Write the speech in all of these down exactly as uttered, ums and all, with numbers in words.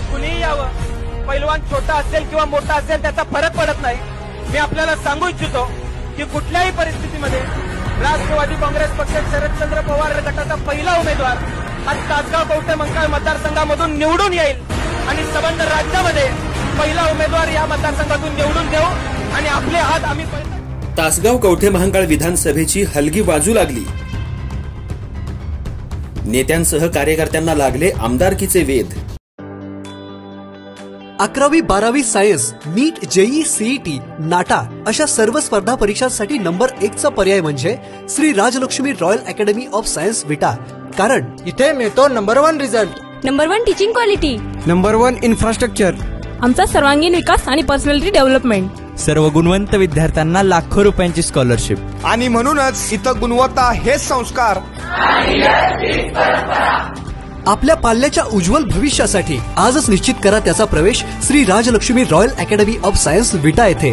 कुणीही यावं, पैलवान छोटा असेल किंवा मोठा असेल त्याचा फरक पडत नाही। मी आपल्याला सांगू इच्छितो की कुठल्याही परिस्थितीमध्ये राष्ट्रवादी काँग्रेस पक्ष शरदचंद्र पवार गटाचा पहिला उमेदवार हा तासगाव कवठे महांकाळ मतदारसंघामधून निवडून येईल आणि संबंध राज्यामध्ये पहिला उमेदवार या मतदारसंघातून निवडून देऊ आणि आपले हात आम्ही। तासगाव कवठे महांकाळ विधानसभेची हलगी बाजू लागली। नेत्यांसह कार्यकर्त्यांना लागले आमदारकीचे वेध। अकरावी बारावी science, NEET, JEE, CET, NATA अशा सर्व स्पर्धा परीक्षांसाठी नंबर एक चा पर्याय म्हणजे Shri Rajlakshmi royal academy of science Vita. कारण इथे मिळतो number one result, number one teaching quality, number one infrastructure, आमचा सर्वांगीण विकास आणि पर्सनॅलिटी डेव्हलपमेंट, सर्व गुणवंत विद्यार्थ्यांना लाखो रुपयांची स्कॉलरशिप आणि म्हणूनच इथं गुणवत्ता हेच संस्कार। आपल्या पाल्याच्या उज्ज्वल भविष्यासाठी आजच निश्चित करा त्याचा प्रवेश Shri Rajlakshmi royal academy of science Vita येथे।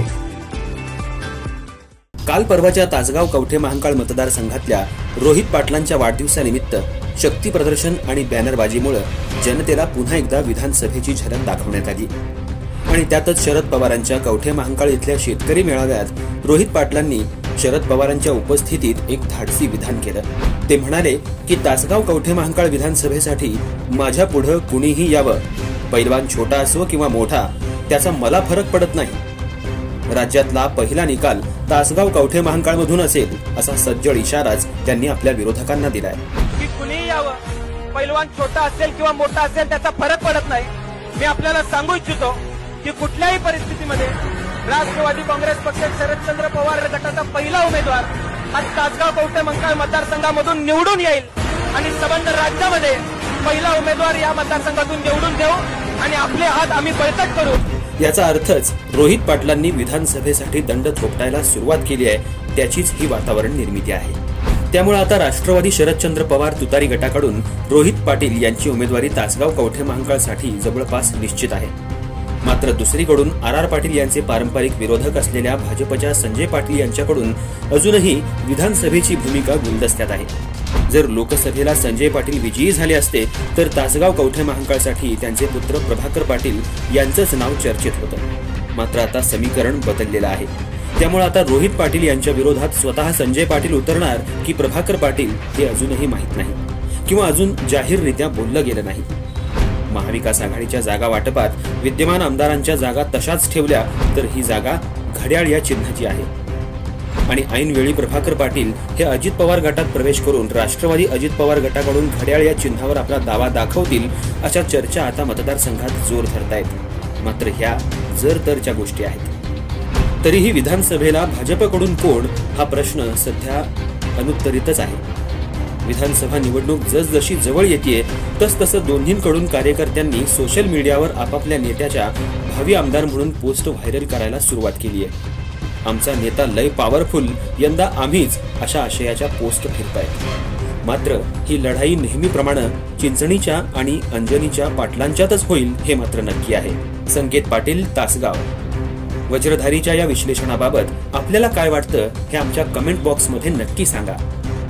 काल परवाच्या तासगाव कवठे महांकाळ मतदारसंघातल्या रोहित पाटलांच्या वाढदिवसानिमित्त शक्ती प्रदर्शन आणि बॅनरबाजीमुळे जनतेला पुन्हा एकदा विधानसभेची झलक दाखवण्यात आली आणि त्यातच शरद पवारांच्या कवठे महांकाळ इथल्या शेतकरी मेळाव्यात रोहित पाटलांनी शरद पवारांच्या उपस्थितीत एक धाडसी विधान केलं। ते म्हणाले की तासगाव कवठे महांकाळ विधानसभेसाठी माझ्या पुढे कुणीही यावं, पैलवान छोटा असो किंवा मोठा त्याचा मला फरक पडत नाही। राज्यातला पहिला निकाल तासगाव कवठे महांकाळ मधून असेल असा सज्जड इशाराच त्यांनी आपल्या विरोधकांना दिलाय। की कुणीही यावं, पैलवान छोटा असेल किंवा मोठा असेल त्याचा फरक पडत नाही। मी आपल्याला सांगू इच्छितो की कुठल्याही परिस्थितीमध्ये राष्ट्रवादी काँग्रेस पक्ष शरदचंद्र पवार गटाचा पहिला उमेदवार हा तासगाव कवठे महांकाळ मतदारसंघामधून निवडून येईल आणि संबंध राज्यामध्ये पहिला उमेदवार या मतदारसंघातून निवडून देऊ आणि आपले हात आम्ही बळकट करू। याचा अर्थच रोहित पाटलांनी विधानसभेसाठी दंड थोपटायला सुरुवात केली आहे, त्याचीच ही वातावरण निर्मिती आहे। त्यामुळे आता राष्ट्रवादी शरदचंद्र पवार तुतारी गटाकडून रोहित पाटील यांची उमेदवारी तासगाव कवठे महांकाळसाठी जवळपास निश्चित आहे। मात्र दुसरीकडून आर आर पाटील यांचे पारंपरिक विरोधक असलेल्या भाजपच्या संजय पाटील यांच्याकडून अजूनही विधानसभेची भूमिका गुलदस्त्यात आहे। जर लोकसभेला संजय पाटील विजयी झाले असते तर तासगाव कवठे महांकाळसाठी त्यांचे पुत्र प्रभाकर पाटील यांचंच नाव चर्चेत होतं। मात्र आता समीकरण बदललेलं आहे। त्यामुळे आता रोहित पाटील यांच्या विरोधात स्वतः संजय पाटील उतरणार की प्रभाकर पाटील हे अजूनही माहीत नाही किंवा अजून जाहीररित्या बोललं गेलं नाही। महाविकास आघाडीच्या जागा वाटपात विद्यमान आमदारांच्या जागा तशाच ठेवल्या तर ही जागा घड्याळ या चिन्हाची आहे आणि ऐनवेळी प्रभाकर पाटील हे अजित पवार गटात प्रवेश करून राष्ट्रवादी अजित पवार गटाकडून घड्याळ या चिन्हावर आपला दावा दाखवतील अशा चर्चा आता मतदारसंघात जोर धरतायत। मात्र ह्या जर तरच्या गोष्टी आहेत। तरीही विधानसभेला भाजपकडून कोण हा प्रश्न सध्या अनुत्तरितच आहे। विधानसभा निवडणूक जसजशी जवळ येते तसतसं दोन्हींकडून कार्यकर्त्यांनी सोशल मीडियावर आपापल्या नेत्याच्या भावी आमदार म्हणून पोस्ट व्हायरल करायला सुरुवात केली आहे। आमचा नेता लय पॉवरफुल, यंदा आम्हीच अशा आशयाच्या पोस्ट फिरतायत। मात्र ही लढाई नेहमीप्रमाणे चिंचणीच्या आणि अंजनीच्या पाटलांच्यातच होईल हे मात्र नक्की आहे। संकेत पाटील, तासगाव। वज्रधारीच्या या विश्लेषणाबाबत आपल्याला काय वाटतं हे आमच्या कमेंट बॉक्समध्ये नक्की सांगा।